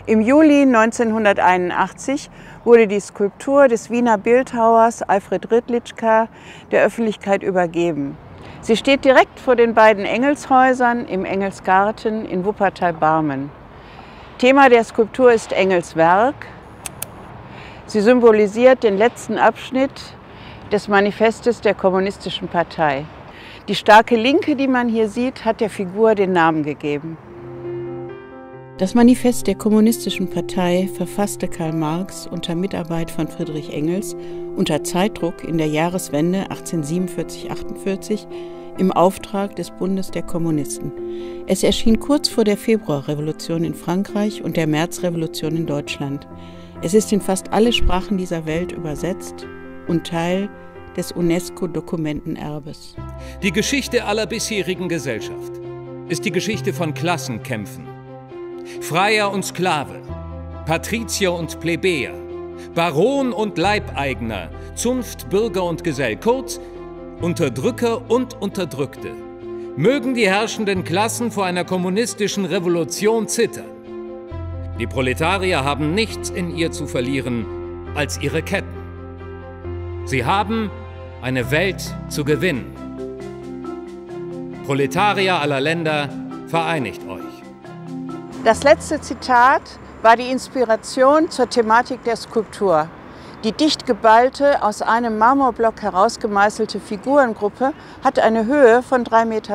Im Juli 1981 wurde die Skulptur des Wiener Bildhauers Alfred Hrdlicka der Öffentlichkeit übergeben. Sie steht direkt vor den beiden Engelshäusern im Engelsgarten in Wuppertal-Barmen. Thema der Skulptur ist Engels Werk. Sie symbolisiert den letzten Abschnitt des Manifestes der Kommunistischen Partei. Die starke Linke, die man hier sieht, hat der Figur den Namen gegeben. Das Manifest der Kommunistischen Partei verfasste Karl Marx unter Mitarbeit von Friedrich Engels unter Zeitdruck in der Jahreswende 1847/48 im Auftrag des Bundes der Kommunisten. Es erschien kurz vor der Februarrevolution in Frankreich und der Märzrevolution in Deutschland. Es ist in fast alle Sprachen dieser Welt übersetzt und Teil des UNESCO-Dokumentenerbes. Die Geschichte aller bisherigen Gesellschaft ist die Geschichte von Klassenkämpfen. Freier und Sklave, Patrizier und Plebejer, Baron und Leibeigner, Zunft, Bürger und Gesell, kurz Unterdrücker und Unterdrückte. Mögen die herrschenden Klassen vor einer kommunistischen Revolution zittern. Die Proletarier haben nichts in ihr zu verlieren als ihre Ketten. Sie haben eine Welt zu gewinnen. Proletarier aller Länder, vereinigt euch. Das letzte Zitat war die Inspiration zur Thematik der Skulptur. Die dicht geballte, aus einem Marmorblock herausgemeißelte Figurengruppe hat eine Höhe von 3,20 Meter.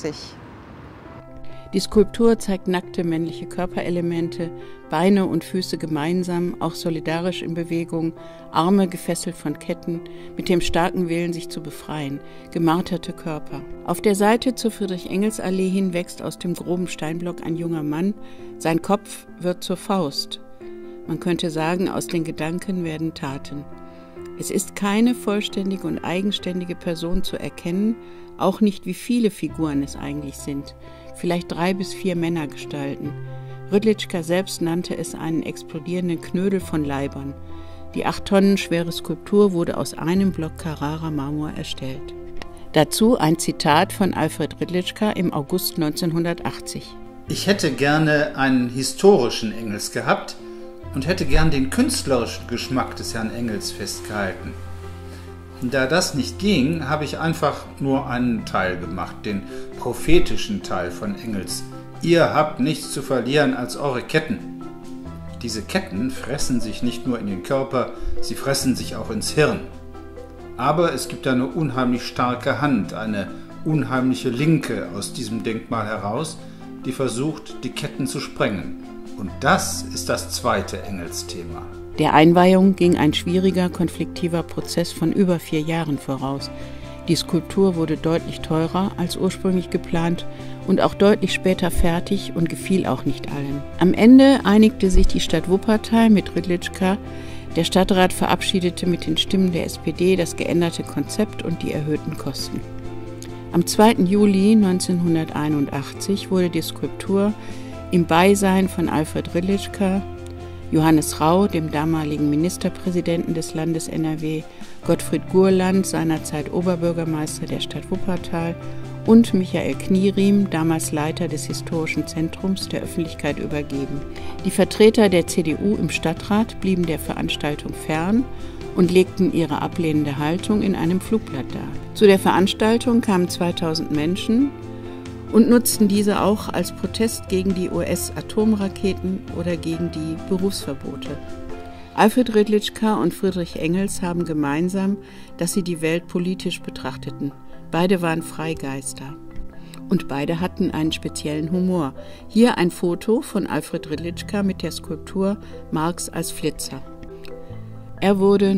Die Skulptur zeigt nackte männliche Körperelemente, Beine und Füße gemeinsam, auch solidarisch in Bewegung, Arme gefesselt von Ketten, mit dem starken Willen, sich zu befreien, gemarterte Körper. Auf der Seite zur Friedrich-Engels-Allee hin wächst aus dem groben Steinblock ein junger Mann, sein Kopf wird zur Faust. Man könnte sagen, aus den Gedanken werden Taten. Es ist keine vollständige und eigenständige Person zu erkennen, auch nicht, wie viele Figuren es eigentlich sind. Vielleicht 3 bis 4 Männergestalten. Hrdlicka selbst nannte es einen explodierenden Knödel von Leibern. Die 8 Tonnen schwere Skulptur wurde aus einem Block Carrara-Marmor erstellt. Dazu ein Zitat von Alfred Hrdlicka im August 1980. Ich hätte gerne einen historischen Engels gehabt und hätte gern den künstlerischen Geschmack des Herrn Engels festgehalten. Da das nicht ging, habe ich einfach nur einen Teil gemacht, den prophetischen Teil von Engels. Ihr habt nichts zu verlieren als eure Ketten. Diese Ketten fressen sich nicht nur in den Körper, sie fressen sich auch ins Hirn. Aber es gibt eine unheimlich starke Hand, eine unheimliche Linke aus diesem Denkmal heraus, die versucht, die Ketten zu sprengen. Und das ist das zweite Engelsthema. Der Einweihung ging ein schwieriger, konfliktiver Prozess von über 4 Jahren voraus. Die Skulptur wurde deutlich teurer als ursprünglich geplant und auch deutlich später fertig und gefiel auch nicht allen. Am Ende einigte sich die Stadt Wuppertal mit Hrdlicka. Der Stadtrat verabschiedete mit den Stimmen der SPD das geänderte Konzept und die erhöhten Kosten. Am 2. Juli 1981 wurde die Skulptur im Beisein von Alfred Hrdlicka, Johannes Rau, dem damaligen Ministerpräsidenten des Landes NRW, Gottfried Gurland, seinerzeit Oberbürgermeister der Stadt Wuppertal, und Michael Knieriem, damals Leiter des Historischen Zentrums, der Öffentlichkeit übergeben. Die Vertreter der CDU im Stadtrat blieben der Veranstaltung fern und legten ihre ablehnende Haltung in einem Flugblatt dar. Zu der Veranstaltung kamen 2000 Menschen und nutzten diese auch als Protest gegen die US-Atomraketen oder gegen die Berufsverbote. Alfred Hrdlicka und Friedrich Engels haben gemeinsam, dass sie die Welt politisch betrachteten. Beide waren Freigeister. Und beide hatten einen speziellen Humor. Hier ein Foto von Alfred Hrdlicka mit der Skulptur Marx als Flitzer. Er wurde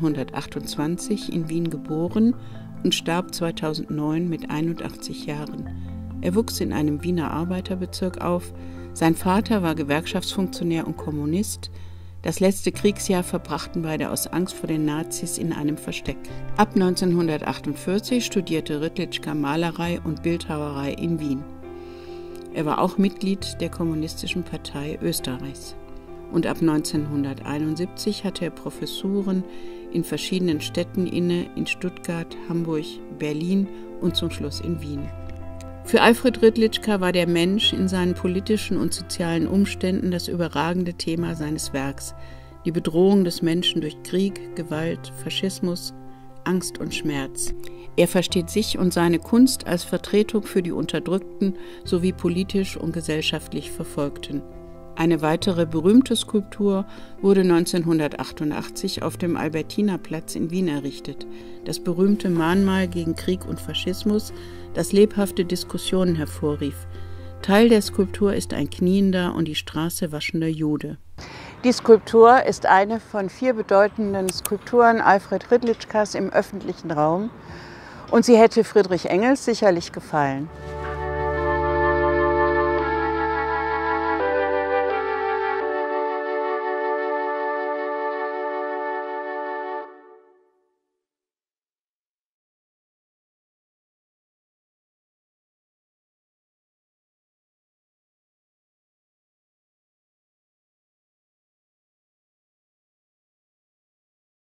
1928 in Wien geboren und starb 2009 mit 81 Jahren. Er wuchs in einem Wiener Arbeiterbezirk auf. Sein Vater war Gewerkschaftsfunktionär und Kommunist. Das letzte Kriegsjahr verbrachten beide aus Angst vor den Nazis in einem Versteck. Ab 1948 studierte Hrdlicka Malerei und Bildhauerei in Wien. Er war auch Mitglied der Kommunistischen Partei Österreichs. Und ab 1971 hatte er Professuren in verschiedenen Städten inne, in Stuttgart, Hamburg, Berlin und zum Schluss in Wien. Für Alfred Hrdlicka war der Mensch in seinen politischen und sozialen Umständen das überragende Thema seines Werks, die Bedrohung des Menschen durch Krieg, Gewalt, Faschismus, Angst und Schmerz. Er versteht sich und seine Kunst als Vertretung für die Unterdrückten sowie politisch und gesellschaftlich Verfolgten. Eine weitere berühmte Skulptur wurde 1988 auf dem Albertinaplatz in Wien errichtet. Das berühmte Mahnmal gegen Krieg und Faschismus, das lebhafte Diskussionen hervorrief. Teil der Skulptur ist ein kniender und die Straße waschender Jude. Die Skulptur ist eine von 4 bedeutenden Skulpturen Alfred Hrdlickas im öffentlichen Raum und sie hätte Friedrich Engels sicherlich gefallen.